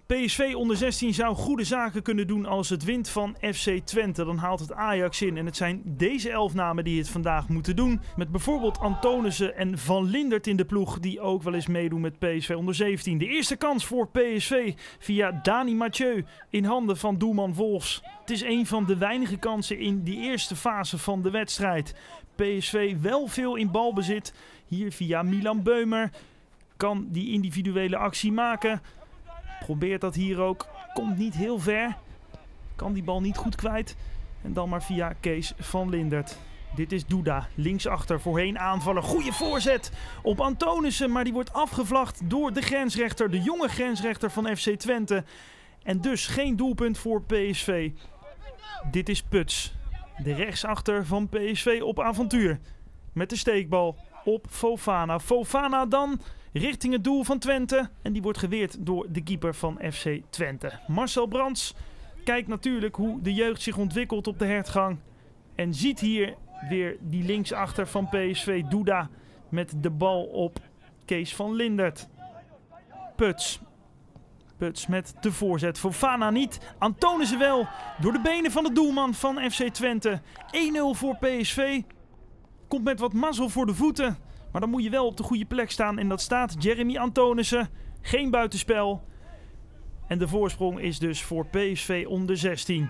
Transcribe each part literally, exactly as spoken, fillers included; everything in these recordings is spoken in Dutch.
P S V onder zestien zou goede zaken kunnen doen als het wint van F C Twente. Dan haalt het Ajax in en het zijn deze elf namen die het vandaag moeten doen. Met bijvoorbeeld Antonissen en Van Lindert in de ploeg die ook wel eens meedoen met P S V onder zeventien. De eerste kans voor P S V via Dani Mathieu in handen van doelman Wolfs. Het is een van de weinige kansen in die eerste fase van de wedstrijd. P S V wel veel in balbezit. Hier via Milan Beumer kan die individuele actie maken. Probeert dat hier ook. Komt niet heel ver. Kan die bal niet goed kwijt. En dan maar via Kees van Lindert. Dit is Duda. Linksachter voorheen aanvallen. Goeie voorzet op Antonissen. Maar die wordt afgevlacht door de grensrechter. De jonge grensrechter van F C Twente. En dus geen doelpunt voor P S V. Dit is Puts. De rechtsachter van P S V op avontuur. Met de steekbal op Fofana. Fofana dan richting het doel van Twente. En die wordt geweerd door de keeper van F C Twente. Marcel Brands kijkt natuurlijk hoe de jeugd zich ontwikkelt op de hertgang. En ziet hier weer die linksachter van P S V, Duda, met de bal op Kees van Lindert. Puts. Puts met de voorzet. Fofana niet. Antonissen wel. Door de benen van de doelman van F C Twente. één nul voor P S V. Komt met wat mazzel voor de voeten. Maar dan moet je wel op de goede plek staan. En dat staat Jeremy Antonissen. Geen buitenspel. En de voorsprong is dus voor P S V onder zestien.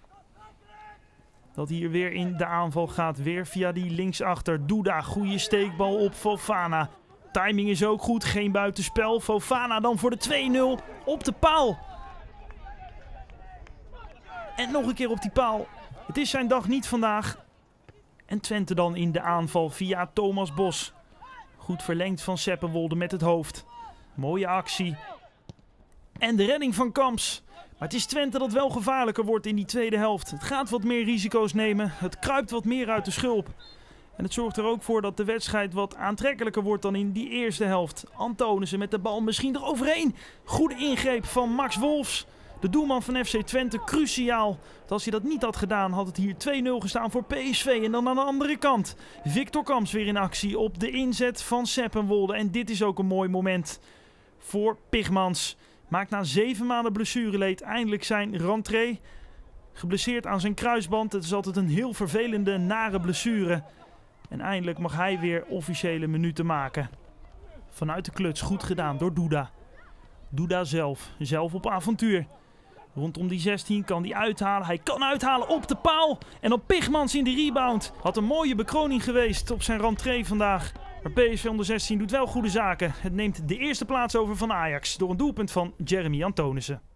Dat hier weer in de aanval gaat. Weer via die linksachter. Duda. Goede steekbal op Fofana. Timing is ook goed. Geen buitenspel. Fofana dan voor de twee nul. Op de paal. En nog een keer op die paal. Het is zijn dag niet vandaag. En Twente dan in de aanval via Thomas Bos. Goed verlengd van Seppenwolde met het hoofd. Mooie actie. En de redding van Kamps. Maar het is Twente dat wel gevaarlijker wordt in die tweede helft. Het gaat wat meer risico's nemen. Het kruipt wat meer uit de schulp. En het zorgt er ook voor dat de wedstrijd wat aantrekkelijker wordt dan in die eerste helft. Antonissen met de bal misschien eroverheen. Goede ingreep van Max Wolfs. De doelman van F C Twente, cruciaal. Want als hij dat niet had gedaan, had het hier twee nul gestaan voor P S V. En dan aan de andere kant, Victor Kamps weer in actie op de inzet van Seppenwolde. En dit is ook een mooi moment voor Pigmans. Maakt na zeven maanden blessureleed eindelijk zijn rentree. Geblesseerd aan zijn kruisband. Het is altijd een heel vervelende, nare blessure. En eindelijk mag hij weer officiële minuten maken. Vanuit de kluts, goed gedaan door Duda. Duda zelf, zelf op avontuur. Rondom die zestien kan hij uithalen. Hij kan uithalen op de paal. En dan Pigmans in de rebound. Had een mooie bekroning geweest op zijn rentree vandaag. Maar P S V onder zestien doet wel goede zaken. Het neemt de eerste plaats over van Ajax door een doelpunt van Jeremy Antonissen.